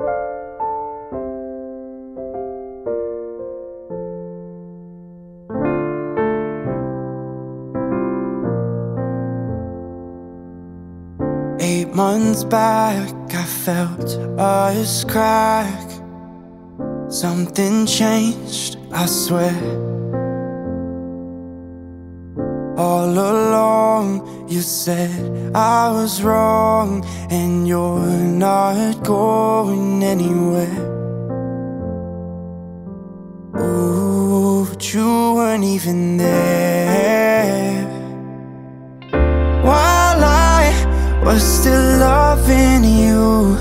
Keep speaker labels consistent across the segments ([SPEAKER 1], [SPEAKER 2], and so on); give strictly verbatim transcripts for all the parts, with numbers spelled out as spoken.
[SPEAKER 1] Eight months back, I felt us crack. Something changed, I swear. All along, you said I was wrong, and you're not going anywhere. Ooh, but you weren't even there. While I was still loving you,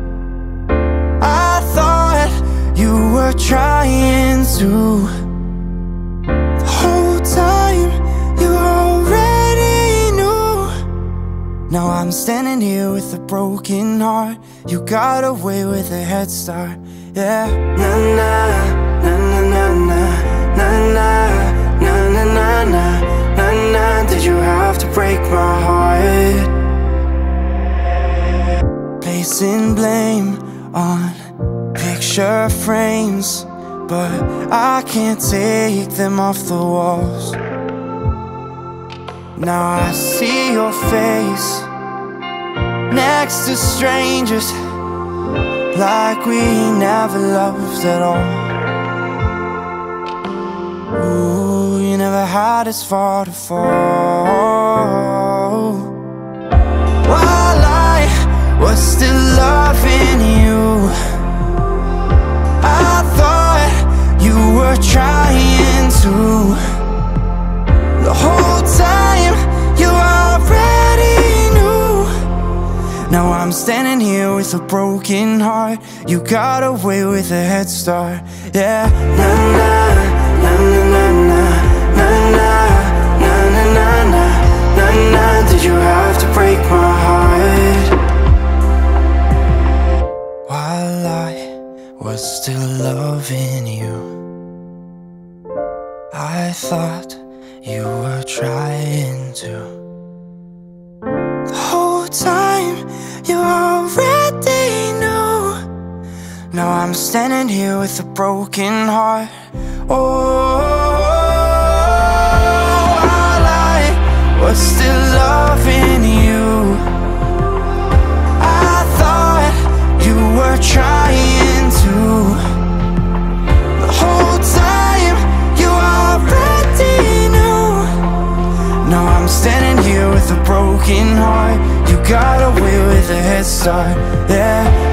[SPEAKER 1] I thought you were trying to. The whole time you already knew. Now I'm standing here with a broken heart. You got away with a head start, yeah. Na na, na na na na, na na, na na na na, na na. Did you have to break my heart? Placing blame on picture frames, but I can't take them off the walls. Now I see your face next to strangers, like we never loved at all. Ooh, you never had as far to fall. While I was still loving you, I thought you were trying to. The whole time you already knew. Now I'm standing here with a broken heart. You got away with a head start, yeah. Na na, na na na na, na na, na na na na, na na. Did you have to break my heart? While I was still loving you, I thought you were trying to. The whole time you already knew. Now I'm standing here with a broken heart. Oh, while I was still loving you, I thought you were trying to. The whole time you already knew. Now I'm standing here with a broken heart. You got away with a head start, yeah.